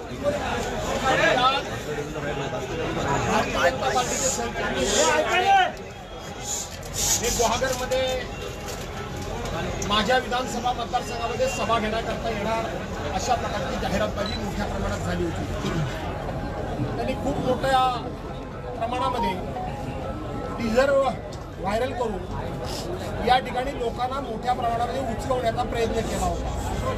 भारतीय जनता पार्टीचे सहकारी हे गुहागरमध्ये माझ्या विधानसभा मतदारसंघामध्ये सभा घेण्याकरता येणार अशा प्रकारची जाहिरातबाजी मोठ्या प्रमाणात झाली होती। त्यांनी खूप मोठ्या प्रमाणामध्ये टीझर व्हायरल करून या ठिकाणी लोकांना मोठ्या प्रमाणामध्ये उचलवण्याचा प्रयत्न केला होता।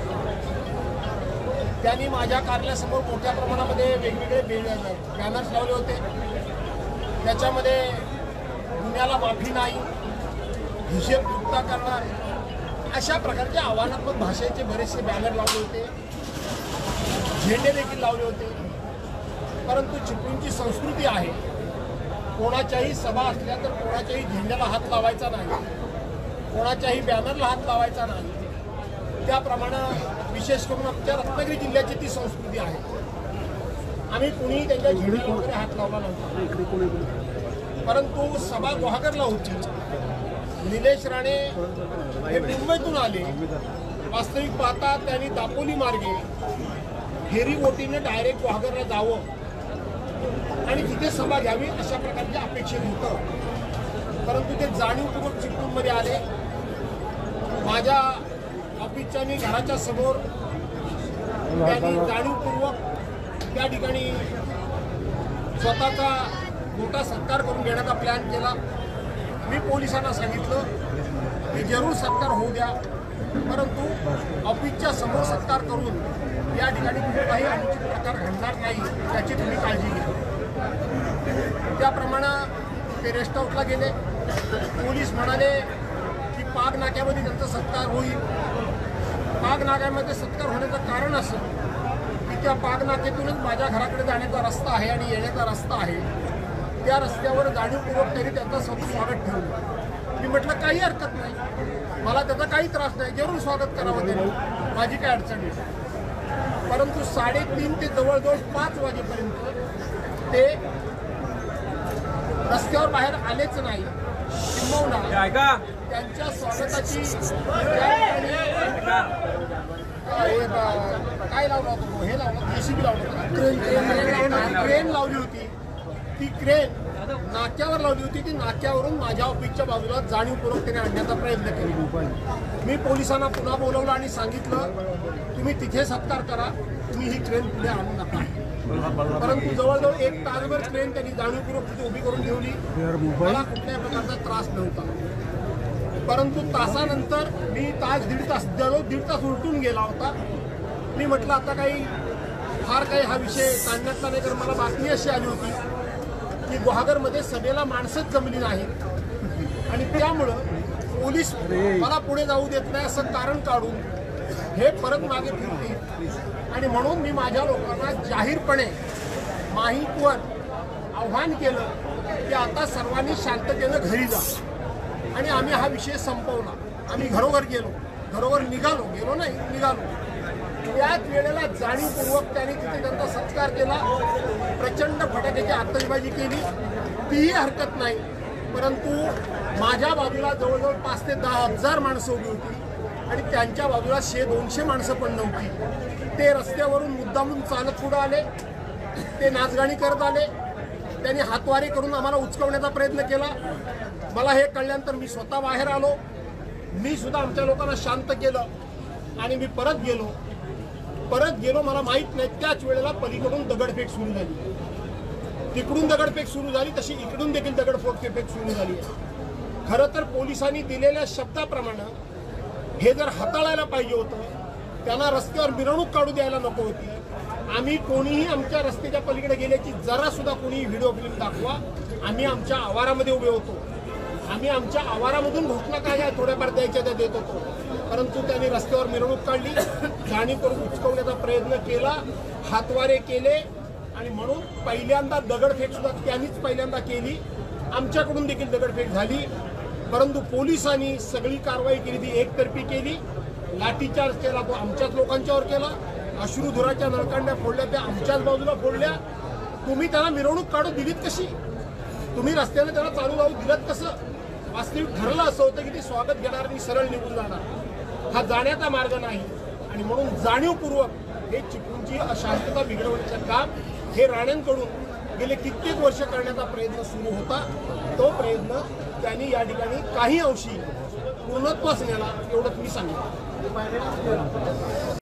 त्यांनी माझ्या कार्यालयासमोर मोठ्या प्रमाणामध्ये वेगवेगळे बॅनर्स लावले होते। त्याच्यामध्ये गुन्ह्याला माफी नाही, हिशेब चुकता करणार अशा प्रकारचे आव्हानात्मक भाषेचे बरेचसे बॅनर लावले होते, झेंडे देखील लावले होते। परंतु चिपळूणची संस्कृती आहे, कोणाच्याही सभा असल्या तर कोणाच्याही झेंड्याला हात लावायचा नाही, कोणाच्याही बॅनरला हात लावायचा नाही। त्याप्रमाणे विशेष करून आमच्या रत्नागिरी जिल्ह्याची ती संस्कृती आहे। आम्ही कुणीही त्यांच्या झेंड्याला वगैरे हात लावला नव्हता। परंतु सभा गुहागरला होती। निलेश राणे हे मुंबईतून आले, वास्तविक पाहता त्यांनी दापोली मार्गे फेरी बोटीने डायरेक्ट गुहागरला जावं आणि तिथे सभा घ्यावी अशा प्रकारचे अपेक्षित होतं। परंतु ते जाणीवपूर्वक चिपळूणमध्ये आले। माझ्या ऑफिसच्या मी घराच्या समोर त्यांनी जाणीवपूर्वक त्या ठिकाणी स्वतःचा मोठा सत्कार करून घेण्याचा प्लॅन केला। मी पोलिसांना सांगितलं की जरूर सत्कार होऊ द्या, परंतु ऑफिसच्या समोर सत्कार करून या ठिकाणी कुठलाही अनुचित प्रकार घडणार नाही याची तुम्ही काळजी घ्या। त्याप्रमाणे ते रेस्ट हाऊसला गेले। पोलीस म्हणाले की पाग नाक्यामध्ये त्यांचा सत्कार होईल। पाग नाक्यामध्ये सत्कार होण्याचं कारण असं की त्या पाग नाक्यातूनच माझ्या घराकडे जाण्याचा रस्ता आहे आणि येण्याचा रस्ता आहे। त्या रस्त्यावर जाणीवपूर्वक त्यांनी त्यांचं स्वागत ठेवलं। मी म्हटलं काही हरकत नाही, मला त्याचा काही त्रास नाही, जरूर स्वागत करावं त्यांनी, माझी काय अडचण नाही। परंतु 3:30 ते जवळजवळ 5 वाजेपर्यंत ते रस्त्यावर बाहेर आलेच नाही। किंबहुना त्यांच्या स्वागताची काय लावलं होतं, हे लावलं जेसीबी लावलं, क्रेन लावली होती। ती क्रेन नाक्यावर लावली होती। ती नाक्यावरून माझ्या ऑफिसच्या बाजूला जाणीवपूर्वक त्याने आणण्याचा प्रयत्न केला। मी पोलिसांना पुन्हा बोलवलं आणि सांगितलं तुम्ही तिथे सत्कार करा, तुम्ही ही क्रेन पुढे आणू नका। परंतु जवळजवळ 1 तासभर क्रेन त्यांनी जाणीवपूर्वक तिथे उभी करून ठेवली। मला कुठल्याही प्रकारचा त्रास नव्हता। परंतु तासानंतर मी दीड तास उलटून गेला होता। मी म्हटलं आता काही फार काही हा विषय ताणण्याचा नाही, तर मला बातमी अशी आली होती की गुहागरमध्ये सभेला माणसंच जमली नाहीत आणि त्यामुळं पोलीस मला पुढे जाऊ देत नाही असं कारण काढून हे परत मागे फिरतील आणि म्हणून मी माझ्या लोकांना जाहीरपणे माहीतवर आव्हान केलं की आता सर्वांनी शांततेनं घरी जा आणि आम्ही हा विषय संपवला। आम्ही घरोघर निघालो नाही। त्याच वेळेला जाणीवपूर्वक त्यांनी तिथे त्यांचा सत्कार केला, प्रचंड फटाक्याची आतषबाजी केली, तीही हरकत नाही। परंतु माझ्या बाजूला जवळजवळ 5 ते 10 हजार माणसं उभी होती आणि त्यांच्या बाजूला 100-200 माणसं पण नव्हती। ते रस्त्यावरून मुद्दामून चालत पुढे आले, ते नाचगाणी करत आले, त्यांनी हातवारे करून आम्हाला उचकवण्याचा प्रयत्न केला। मला हे कळल्यानंतर मी स्वतः बाहेर आलो, मी सुद्धा आमच्या लोकांना शांत केलं आणि मी परत गेलो। मला माहित नाही त्याच वेळेला पलीकडून दगडफेक सुरू झाली, तिकडून दगडफेक सुरू झाली, तशी इकडून देखील दगडफेक सुरू झाली। खरं तर पोलिसांनी दिलेल्या शब्दाप्रमाणे हे जर हाताळायला पाहिजे होतं, त्यांना रस्त्यावर मिरवणूक काढू द्यायला नको होती। आम्ही कोणीही आमच्या रस्त्याच्या पलीकडे गेल्याची जरा सुद्धा कोणी व्हिडिओ फिल्म दाखवा, आम्ही आमच्या आवारामध्ये उभे होतो। आम्ही आमच्या आवारामधून घोषणा काय थोड्याफार द्यायच्या त्या देत होतो, परंतु त्यांनी रस्त्यावर मिरवणूक काढली, जाणीवपूर्वक उचकवण्याचा प्रयत्न केला, हातवारे केले आणि म्हणून पहिल्यांदा दगडफेक सुद्धा त्यांनीच पहिल्यांदा केली। आमच्याकडून देखील दगडफेक झाली, परंतु पोलिसांनी सगळी कारवाई केली ती एकतर्फी केली। लाठीचार्ज केला तो आमच्याच लोकांच्यावर केला, अश्रुधुराच्या नळकांड्या फोडल्या त्या आमच्याच बाजूला फोडल्या। तुम्ही त्यांना मिरवणूक काढू दिलीत कशी? तुम्ही रस्त्याने त्यांना चालू लावू दिलत कसं? वास्तविक ठरलं असं होतं की ते स्वागत घेणार आणि सरळ निघून जाणार, हा जाण्याचा मार्ग नाही। आणि म्हणून जाणीवपूर्वक हे चिपळूणची अशांतता बिघडवण्याचं काम हे राणेंकडून गेले कित्येक वर्ष करण्याचा प्रयत्न सुरू होता. तो प्रयत्न त्यांनी या ठिकाणी काही अंशी पूर्णत्वास नेला एवढंच मी सांगितलं.